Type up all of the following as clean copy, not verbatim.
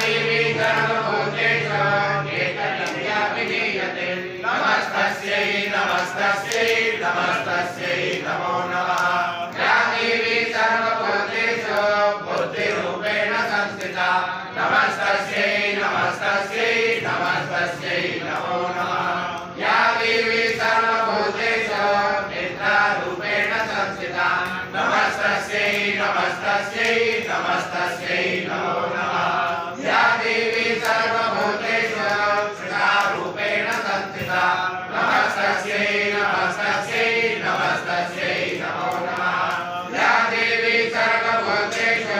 देवी सर्वभूतेषु चैतन्या विलीयते नमस्तस्यै नमस्तस्यै नमस्तस्यै नमो नमः या देवी सर्वभूतेषु बुद्धिरूपेण संस्थिता नमस्तस्यै नमस्तस्यै नमस्तस्यै नमो नमः या देवी सर्वभूतेषु निद्रारूपेण संस्थिता नमस्तस्यै नमस्तस्यै नमस्तस्यै नमो नमः या देवी सर्वभूतेषु सृष्टारूपेण संस्थिता नमस्तस्यै नमस्तस्यै नमस्तस्यै नमो नमः या देवी सर्वभूतेषु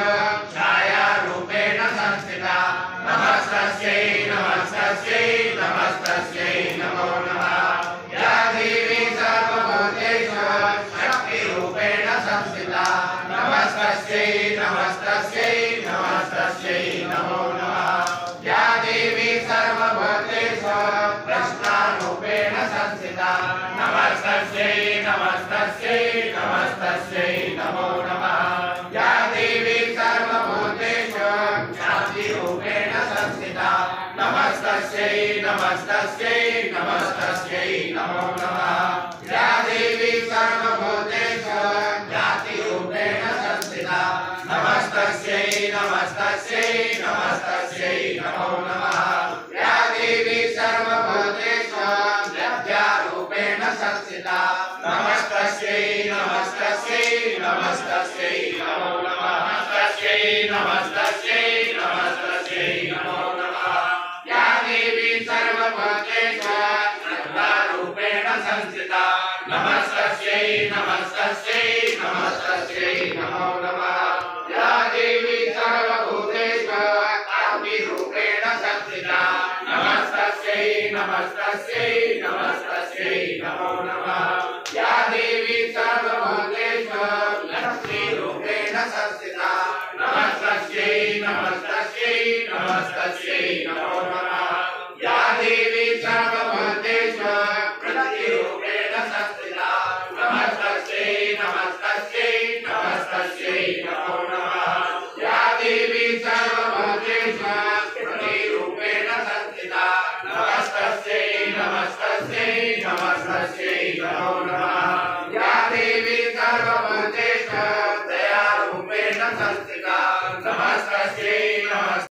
छायारूपेण संस्थिता नमस्तस्यै नमस्तस्यै नमस्तस्यै नमो नमः या देवी सर्वभूतेषु शक्तिरूपेण संस्थिता नमस्तस्यै नमस्तस्यै नमस्तस्यै नमो नमः या देवी सर्वभूतेषु प्रश्नारूपेण संस्थिता नमस्तस्यै नमस्तस्यै नमस्तस्यै नमो नमः या देवी सर्वभूतेषु शान्तिरूपेण संस्थिता नमस्तस्यै नमस्तस्यै नमस्तस्यै नमो नमः या देवी सर्वभूतेषु जातिरूपेण संस्थिता नमस्तस्यै नमस्तस्यै नमस्तस्यै नमो नमः या देवी सर्वभूतेषु विद्यारूपेण संस्थिता नमस्तस्यै नमस्तस्यै नमस्तस्यै नमो नमः नमस्तस्यै नमस्तस्यै नमस्तस्यै नमो नमः या देवी सर्वभूतेषु श्रद्धारूपेण संस्थिता नमस्तस्यै नमस्तस्यै नमस्तस्यै नमो नमः या देवी सर्वभूतेषु कान्तिरूपेण संस्थिता नमस्तस्यै नमस्तस्यै नमस्तस्यै नमो नमः या देवी सर्वभूतेषु लक्ष्मीरूपेण संस्थिता नमस्तस्यै नमस्तस्यै नमस्तस्यै नमो नमः या देवी सर्वभूतेषु प्रतिरूपेण संस्थिता नमस्तस्यै नमस्तस्यै नमस्तस्यै नमो नमः या देवी सर्वभूतेषु प्रतिरूपेण संस्थिता नमस्तस्यै नमस्तस्यै नमस्तस्यै नमो नमः